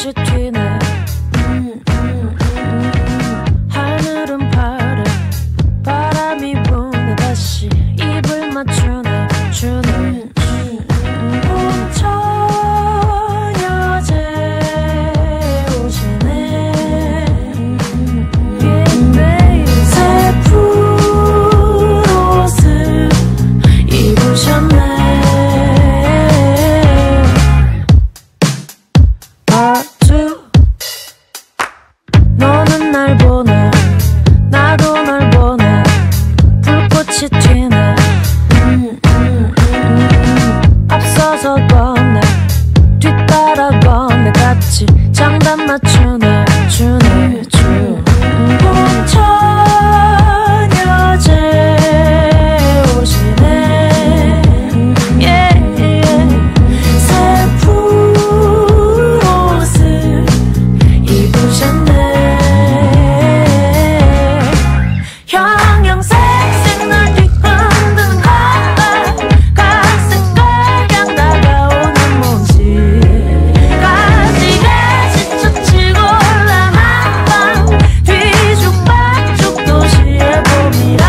불꽃이 튀네. 하늘은 파래. 바람이 부네. 다시 입을 맞추네. 주네. 너는 날 보내, 나도 널 보내. 불꽃이 튀네. 앞서서 건네, 뒤따라 건네. 같이 장단 맞추네. 주네 주. 봄처녀제 오시네. yeah, yeah. 새 푸른옷을 입으셨네. 형형색색 널 뒤흔드는 가을. 갈색깔 향 다가오는 먼지. 가지가 지쳐치고 올라 한밤. 뒤죽박죽 도시의 봄이라.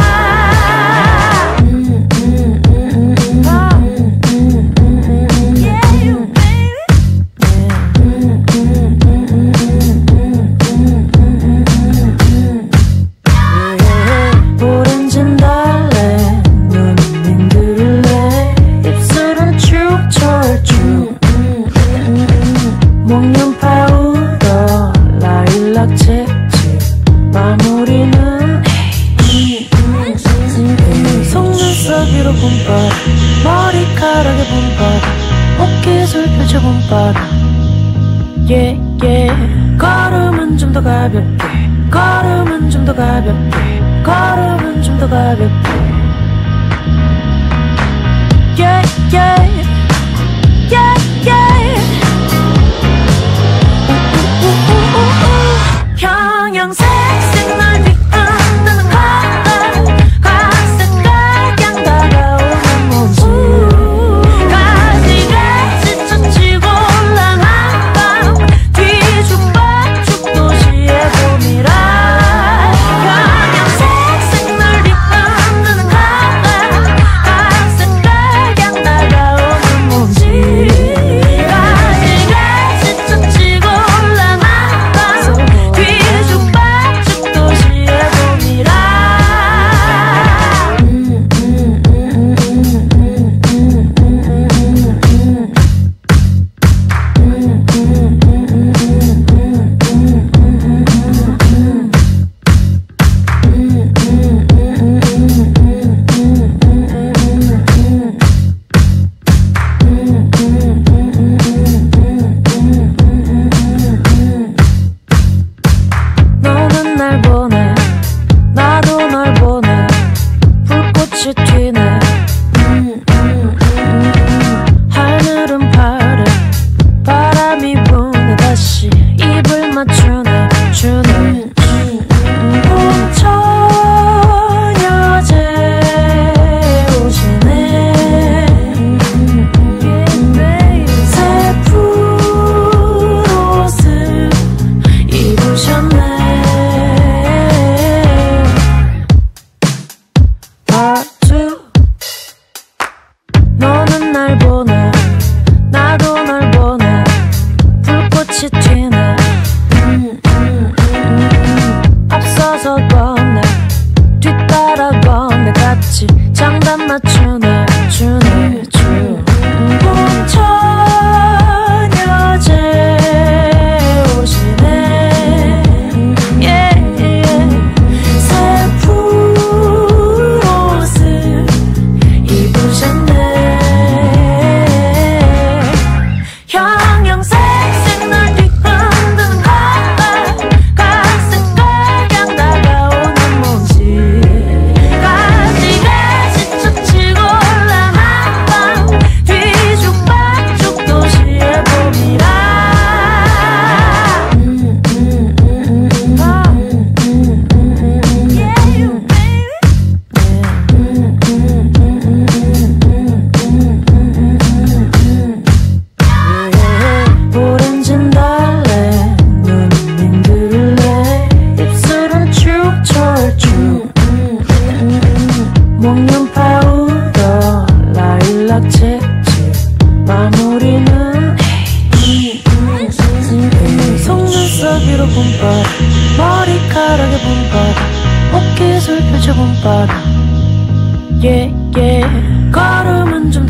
오렌진 달래. 눈은 맹그를래. 입술은 축철쭉. 목련 파우더. 라일락 칙칙. 마무리는 속눈썹 위로 봄바람. 머리카락에 봄바람. 옷깃을 펼쳐 봄바람. yeah, yeah. 걸음은 좀 더 가볍게. 걸음은 좀 더 가볍게. 걸음은 좀 더 가볍게. yeah, yeah. yeah, yeah. 형형색색 널 뒤흔드는 가을. 갈색깔 향 다가오는 먼지. 가지가 지쳐치고 올라 한밤. 뒤죽박죽 도시의 봄이라. 형형색색 널 뒤흔드는 가을. 갈색깔 향 다가오는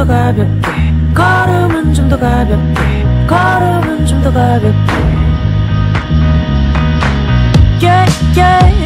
더 가볍게 걸음은 좀 더 가볍게 걸음은 좀 더 가볍게 yeah, yeah.